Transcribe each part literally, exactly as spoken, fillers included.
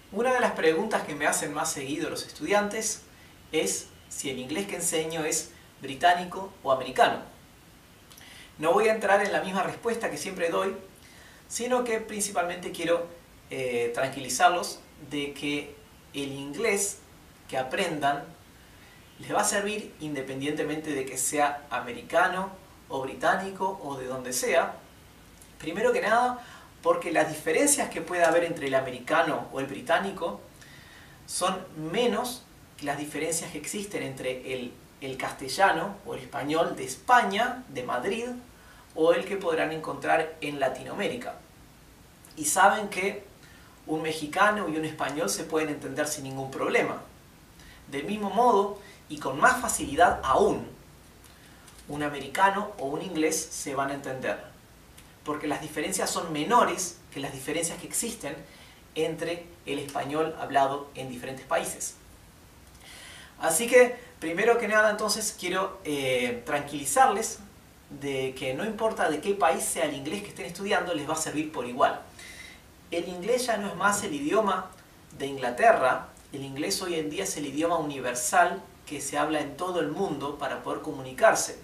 Una de las preguntas que me hacen más seguido los estudiantes es si el inglés que enseño es británico o americano. No voy a entrar en la misma respuesta que siempre doy, sino que principalmente quiero eh, tranquilizarlos de que el inglés que aprendan les va a servir independientemente de que sea americano o británico o de donde sea. Primero que nada, porque las diferencias que puede haber entre el americano o el británico son menos que las diferencias que existen entre el, el castellano o el español de España, de Madrid, o el que podrán encontrar en Latinoamérica. Y saben que un mexicano y un español se pueden entender sin ningún problema. Del mismo modo, y con más facilidad aún, un americano o un inglés se van a entender, porque las diferencias son menores que las diferencias que existen entre el español hablado en diferentes países. Así que, primero que nada, entonces, quiero eh, tranquilizarles de que no importa de qué país sea el inglés que estén estudiando, les va a servir por igual. El inglés ya no es más el idioma de Inglaterra, el inglés hoy en día es el idioma universal que se habla en todo el mundo para poder comunicarse.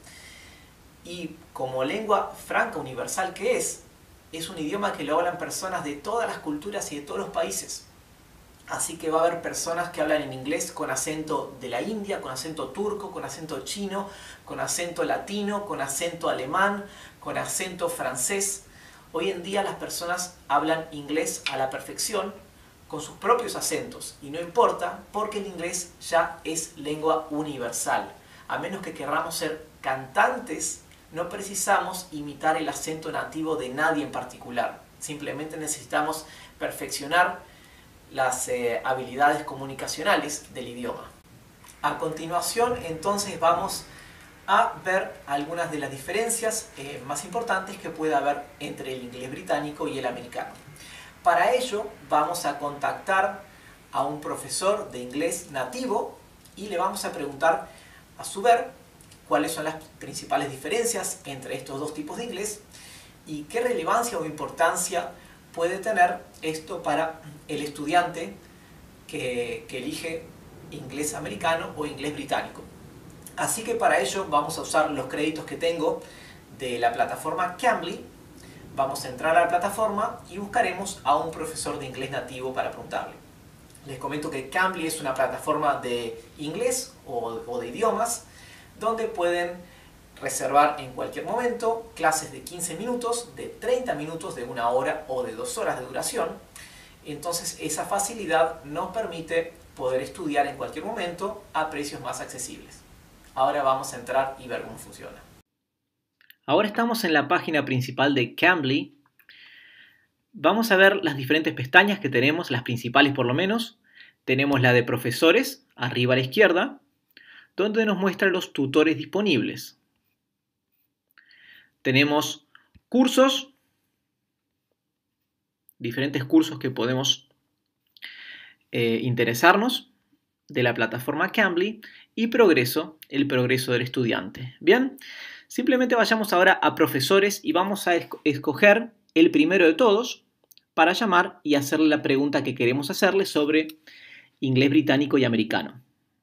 Y como lengua franca universal que es, es un idioma que lo hablan personas de todas las culturas y de todos los países. Así que va a haber personas que hablan en inglés con acento de la India, con acento turco, con acento chino, con acento latino, con acento alemán, con acento francés. Hoy en día las personas hablan inglés a la perfección con sus propios acentos y no importa porque el inglés ya es lengua universal. A menos que querramos ser cantantes, no precisamos imitar el acento nativo de nadie en particular. Simplemente necesitamos perfeccionar las eh, habilidades comunicacionales del idioma. A continuación, entonces, vamos a ver algunas de las diferencias eh, más importantes que puede haber entre el inglés británico y el americano. Para ello, vamos a contactar a un profesor de inglés nativo y le vamos a preguntar, a su vez, cuáles son las principales diferencias entre estos dos tipos de inglés y qué relevancia o importancia puede tener esto para el estudiante que, que elige inglés americano o inglés británico. Así que para ello vamos a usar los créditos que tengo de la plataforma Cambly. Vamos a entrar a la plataforma y buscaremos a un profesor de inglés nativo para preguntarle. Les comento que Cambly es una plataforma de inglés o, o de idiomas donde pueden reservar en cualquier momento clases de quince minutos, de treinta minutos, de una hora o de dos horas de duración. Entonces esa facilidad nos permite poder estudiar en cualquier momento a precios más accesibles. Ahora vamos a entrar y ver cómo funciona. Ahora estamos en la página principal de Cambly. Vamos a ver las diferentes pestañas que tenemos, las principales por lo menos. Tenemos la de profesores, arriba a la izquierda, donde nos muestra los tutores disponibles. Tenemos cursos, diferentes cursos que podemos eh, interesarnos de la plataforma Cambly, y progreso, el progreso del estudiante. Bien, simplemente vayamos ahora a profesores y vamos a escoger el primero de todos para llamar y hacerle la pregunta que queremos hacerle sobre inglés británico y americano.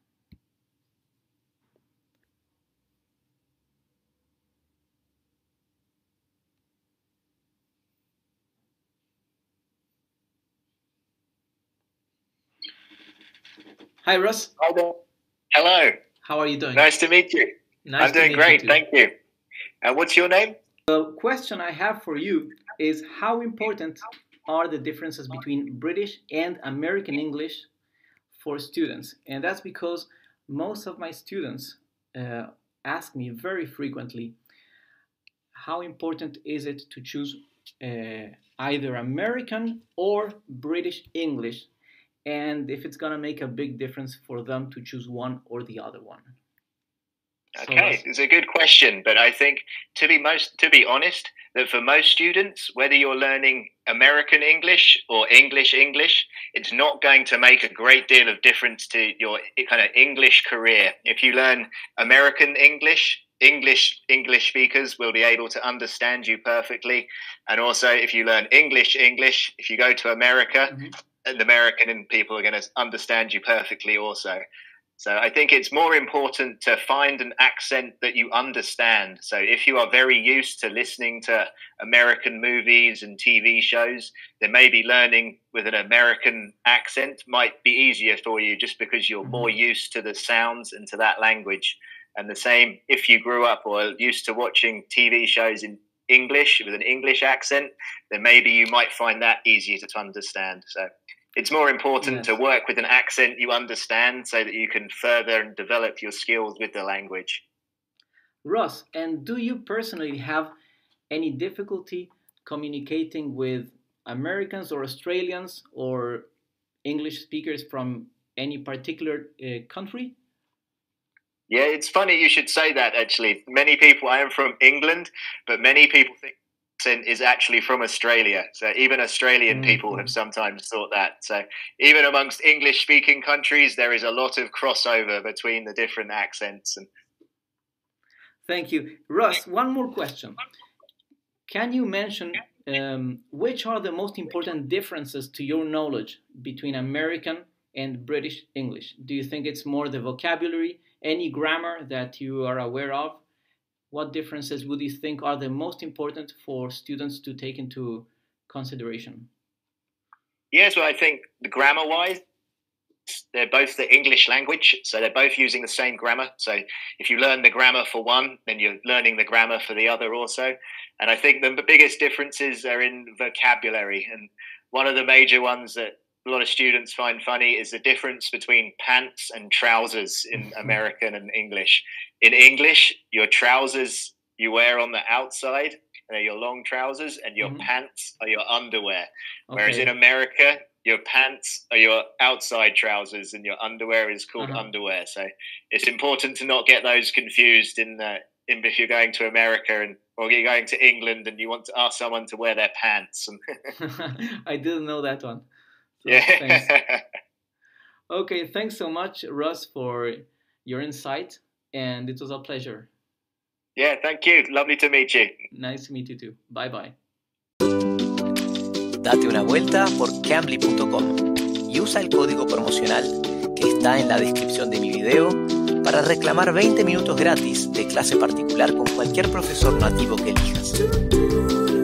Hi, Russ. Hi there. Hello. How are you doing? Nice to meet you. Nice I'm doing to meet great, you too. thank you. And what's your name? The question I have for you is how important are the differences between British and American English for students? And that's because most of my students uh, ask me very frequently, how important is it to choose uh, either American or British English, and if it's going to make a big difference for them to choose one or the other one. Okay, So, it's a good question, but I think to be most to be honest, that for most students, whether you're learning American English or English English, it's not going to make a great deal of difference to your kind of English career. If you learn American English, English English speakers will be able to understand you perfectly, and also if you learn English English, if you go to America, mm-hmm. and American people are going to understand you perfectly also. So I think it's more important to find an accent that you understand. So if you are very used to listening to American movies and T V shows, then maybe learning with an American accent might be easier for you just because you're more used to the sounds and to that language. And the same if you grew up or used to watching T V shows in English with an English accent, then maybe you might find that easier to understand. So it's more important yes. to work with an accent you understand so that you can further and develop your skills with the language. Ross, and do you personally have any difficulty communicating with Americans or Australians or English speakers from any particular uh, country? Yeah, it's funny you should say that, actually. Many people, I am from England, but many people think accent is actually from Australia. So even Australian mm-hmm. people have sometimes thought that. So even amongst English-speaking countries, there is a lot of crossover between the different accents. And thank you. Russ, one more question. Can you mention um, which are the most important differences to your knowledge between American and British English? Do you think it's more the vocabulary, any grammar that you are aware of? What differences would you think are the most important for students to take into consideration? Yes, well, I think the grammar-wise, they're both the English language, so they're both using the same grammar. So if you learn the grammar for one, then you're learning the grammar for the other also. And I think the biggest differences are in vocabulary. And one of the major ones that a lot of students find funny is the difference between pants and trousers in American and English. In English, your trousers you wear on the outside, and they're your long trousers, and your mm-hmm. pants are your underwear. Okay. Whereas in America, your pants are your outside trousers, and your underwear is called uh-huh. underwear. So it's important to not get those confused in the in if you're going to America and or you're going to England and you want to ask someone to wear their pants. I didn't know that one. So yeah. Thanks. Okay, thanks so much, Russ, for your insight, and it was a pleasure. Yeah, thank you. Lovely to meet you. Nice to meet you too. Bye bye. Date una vuelta por Cambly punto com y usa el código promocional que está en la descripción de mi video para reclamar veinte minutos gratis de clase particular con cualquier profesor nativo que elijas.